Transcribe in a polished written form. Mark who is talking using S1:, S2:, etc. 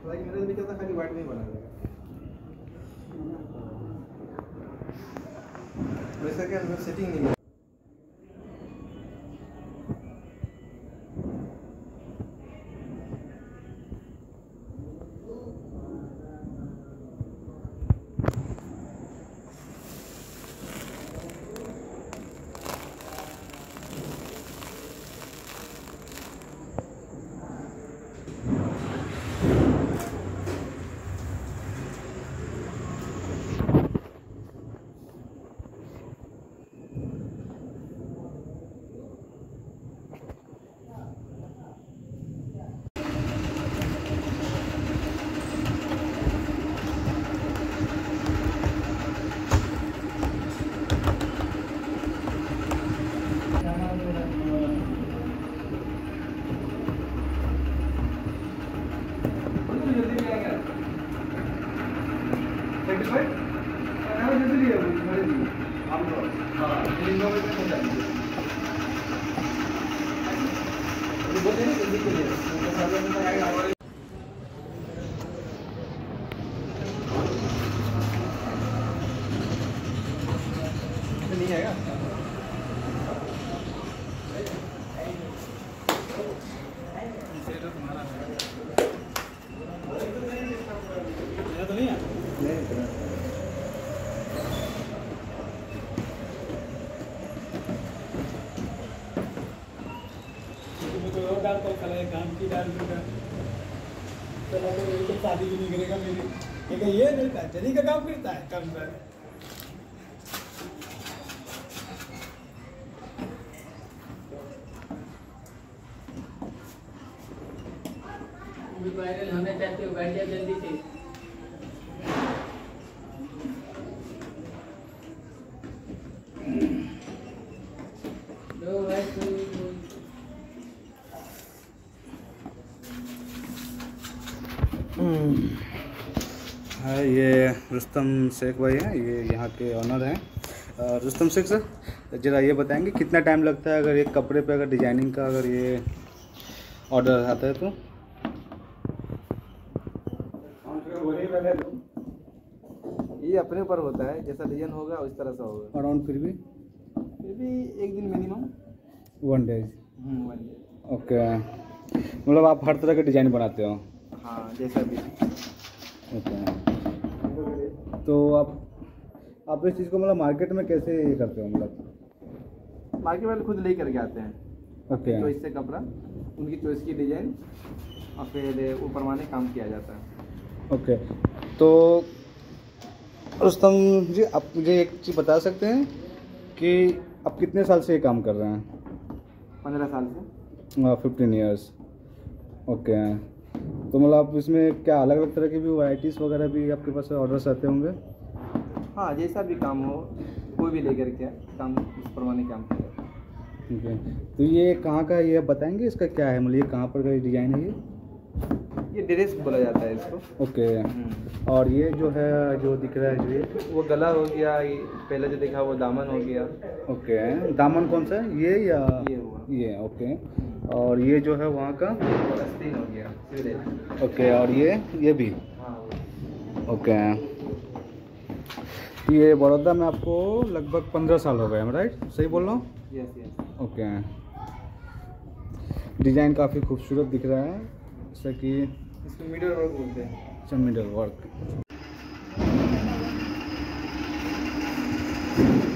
S1: मेरा भी क्या था, खाली व्हाइट में ही बना था। वैसा क्या सेटिंग नहीं है। नहीं आएगा। तो नहीं है। डाल तो काम की डाल दूंगा, चलो तो शादी भी नहीं करेगा मेरी, लेकिन ये नहीं जनी का काम करता है कम से
S2: वायरल होना चाहते हो, बैठ जाओ जल्दी से।
S3: हाँ, ये रुस्तम शेख भाई हैं, ये यहाँ के ऑनर हैं। रुस्तम शेख सर, ज़रा ये बताएंगे कितना टाइम लगता है अगर एक कपड़े पे अगर डिजाइनिंग का अगर ये ऑर्डर आता है तो?
S1: ये अपने ऊपर होता है, जैसा डिजाइन होगा उस तरह से होगा।
S3: अराउंड फिर भी
S1: एक दिन मिनिमम
S3: 1 डेज।
S1: 1 डे।
S3: ओके, मतलब आप हर तरह के डिज़ाइन बनाते हो?
S1: हाँ, जैसा भी।
S3: ओके, तो आप इस चीज़ को मतलब मार्केट में कैसे ये करते हो? मतलब
S1: मार्केट वाले खुद ले करके आते हैं।
S3: ओके,
S1: चॉइस से कपड़ा, उनकी चॉइस की डिजाइन, और फिर ऊपर माने काम किया जाता है।
S3: ओके, तो रुस्तम जी आप मुझे एक चीज़ बता सकते हैं कि आप कितने साल से ये काम कर रहे हैं?
S1: 15 साल से।
S3: 15 ईयर्स। ओके, तो मतलब आप इसमें क्या अलग अलग तरह की भी वैराइटीज़ वगैरह भी आपके पास ऑर्डर्स आते होंगे?
S1: हाँ, जैसा भी काम हो कोई भी लेकर के काम उस प्रमाणे काम किया जाता है।
S3: ओके, तो ये कहाँ का, ये आप बताएंगे इसका क्या है, मतलब ये कहाँ पर का डिज़ाइन है
S1: ये ड्रेस बोला जाता है इसको।
S3: ओके, और ये जो है जो दिख रहा है जो ये
S1: वो गला हो गया, ये पहले जो देखा वो दामन हो गया।
S3: ओके, दामन कौन सा है, ये या
S1: ये हुआ।
S3: ये ओके, और ये जो है वहाँ का
S1: आस्तीन हो गया।
S3: ओके, और ये भी
S1: हाँ।
S3: ओके। ये बड़ौदा में आपको लगभग 15 साल हो गए हैं, राइट? सही बोल रहा हूँ?
S1: Yes yes.
S3: ओके, डिज़ाइन काफ़ी खूबसूरत दिख रहा है, जैसा कि
S1: इसको मिडल वर्क बोलते हैं।
S3: अच्छा, मिडल वर्क।